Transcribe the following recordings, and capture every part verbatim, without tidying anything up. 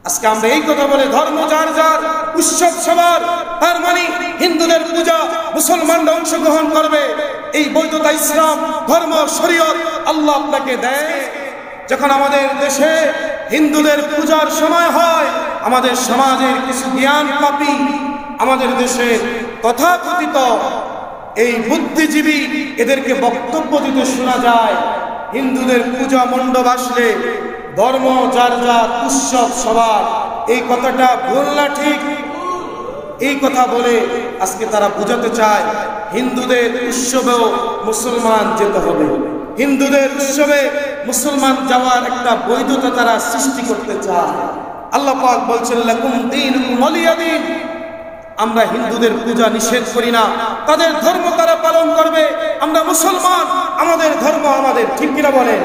আজকে আমরা এই কথা বলে ধর্ম যার যার, উৎসব সবার, তার মানে হিন্দুদের পূজা মুসলমানরা অংশগ্রহণ করবে, এই বৈধতা ইসলাম ধর্ম শরীয়ত আল্লাহ আপনাকে দেয়। যখন আমাদের দেশে হিন্দুদের পূজার সময় হয়, আমাদের সমাজের কিছু জ্ঞান পাপী আমাদের দেশে তথাকথিত এই বুদ্ধিজীবী এদেরকে বক্তব্য দিতে শোনা যায়, হিন্দুদের পূজা মণ্ডপ আসলে ধর্ম যার যার, উৎসব সবার। এই কথাটা ভুল না ঠিক? এই কথা বলে আজকে তারা বুঝাতে চায় হিন্দুদের উৎসবেও মুসলমান যেতে হবে, হিন্দুদের উৎসবে মুসলমান যাওয়ার একটা বৈধতা তারা সৃষ্টি করতে চায়। আল্লাহ পাক বলছেন লাকুম দীনুকুম ওয়ালিয়া দীন। আমরা হিন্দুদের পূজা নিষেধ করি না, তাদের ধর্ম তারা পালন করবে, আমরা মুসলমান, আমাদের ধর্ম আমাদের। ঠিক কিনা বলেন?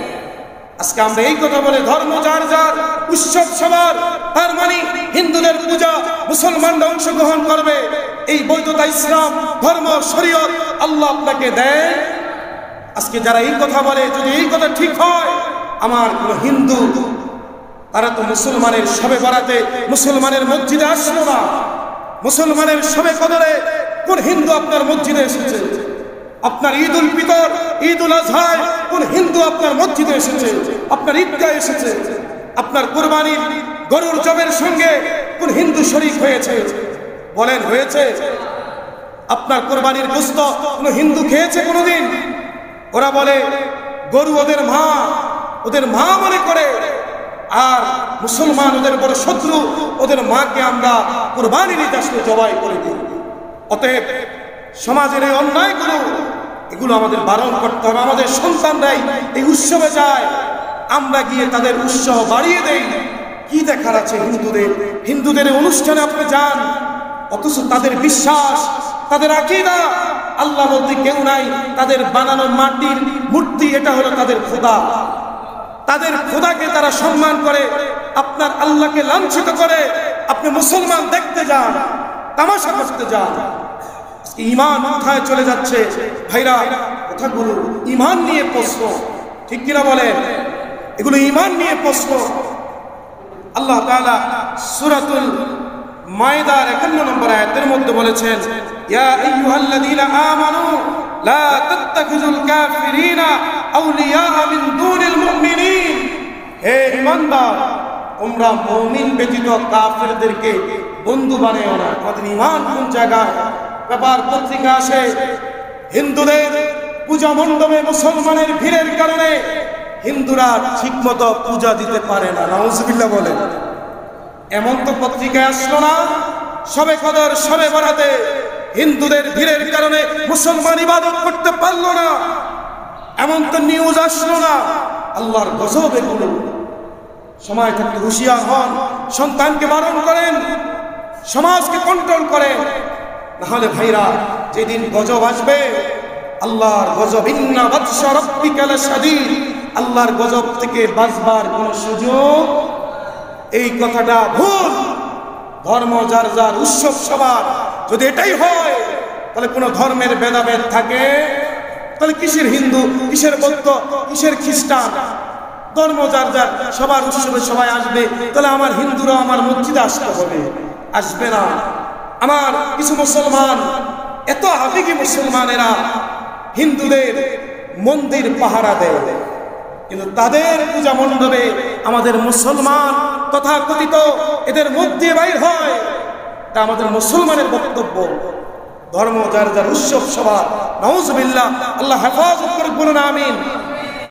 আজকে আমরা এই কথা বলে ধর্ম যার যার, উৎসব সবার, তার মানে হিন্দুদের পূজা মুসলমানরা অংশগ্রহণ করবে, এই বৈধতা ইসলাম ধর্ম শরীয়ত আল্লাহ আপনাকে দেয়। আজকে যারা এই কথা বলে, যদি এই কথা ঠিক হয়, আমার কোন হিন্দু তারা তো মুসলমানের শবে বরাতে মুসলমানের মসজিদে আসলো না, মুসলমানের শবে কদরে কোন হিন্দু আপনার মসজিদে এসেছে? আপনার ঈদ উল ফিতর, ঈদ উল আজহায় কোন হিন্দু আপনার মসজিদে এসেছে? আপনার ঈদগাহে এসেছে? আপনার কুরবানির গরুর জবের সঙ্গে কোন হিন্দু শরীক হয়েছে? বলেন হয়েছে? আপনার কুরবানির গোশত কোন হিন্দু খেয়েছে কোনদিন? ওরা বলে গরু ওদের মা, ওদের মা মনে করে, আর মুসলমান ওদের বড় শত্রু, ওদের মাকে আমরা কুরবানি দিতে আসলে জবাই করে দিই। অতএব সমাজের এই অন্যায়গুলো এগুলো আমাদের বারণ করতে হবে। আমাদের সন্তানরাই এই উৎসবে যায়, আমরা গিয়ে তাদের উৎসাহ বাড়িয়ে দেই। কি দেখার আছে হিন্দুদের? হিন্দুদের অনুষ্ঠানে আপনি যান, অথচ তাদের বিশ্বাস, তাদের আকীদা আল্লাহ বলতে কেউ নাই, তাদের বানানো মাটির মূর্তি এটা হলো তাদের খোদা। তাদের খোদাকে তারা সম্মান করে, আপনার আল্লাহকে লাঞ্ছিত করে। আপনি মুসলমান দেখতে যান, তামাশা করতে যান। ঈমান কোথায় চলে যাচ্ছে ভাইরা? কথাগুলো ঈমান নিয়ে প্রশ্ন, ঠিক কিনা বলেন? এগুলো ঈমান নিয়ে প্রশ্ন। আল্লাহ তাআলা সূরাতুল মায়দার একান্ন নম্বর আয়াতের মধ্যে বলেছেন, ইয়া আইয়ুহাল্লাযীনা আমানু লা তাত্তাখিযুল কাফিরিনা আউলিয়া মিন দুনিল মুমিনিন। হে ঈমানদার, তোমরা মুমিন ব্যতীত কাফেরদেরকে বন্ধু বানাও না। আমাদের ঈমান কোন জায়গায়? ব্যাপার পত্রিকা আসে হিন্দুদের পূজা মণ্ডপে মুসলমানের ভিড়ের কারণে হিন্দুরা ঠিকমতো পূজা দিতে পারে না। নাউজুবিল্লাহ বলেন। এমন তো পত্রিকায় আসলো না শবে কদর, শবে বরাতে হিন্দুদের ভিড়ের কারণে মুসলমান ইবাদত করতে পারলো না, এমন তো নিউজ আসলো না। আল্লাহর গজব এগুলো। সময় থাকতে হুঁশিয়ার হন, সন্তানকে বারণ করেন, সমাজকে কন্ট্রোল করেন, নাহলে ভাইরা যেদিন গজব আসবে, আল্লাহর গজব, ইন্না বাতশা রাব্বিকা লাশাদীদ, আল্লাহর গজব থেকে বাঁচবার কোন সুযোগ, এই কথাটা ভুল। ধর্ম যার যার, উৎসব সবার। যদি এটাই হয় তাহলে কোন ধর্মের ভেদাভেদ থাকে, তাহলে কিসের হিন্দু, কিসের বৌদ্ধ, কিসের খ্রিস্টান? ধর্ম যার যার, সবার উৎসবে সবাই আসবে, তাহলে আমার হিন্দুরা আমার মসজিদে আসতে হবে? আসবে না। আমার কিছু মুসলমান, এত আবেগী মুসলমানেরা হিন্দুদের মন্দির পাহারা দেয়, কিন্তু তাদের পূজা মণ্ডপে আমাদের মুসলমান তথাকথিত এদের মধ্যে বাইর হয়। তা আমাদের মুসলমানের বক্তব্য। ধর্ম যার যার, উৎসব সবার। নাউজুবিল্লাহ, আল্লাহ হেফাজত করে বলুন আমিন।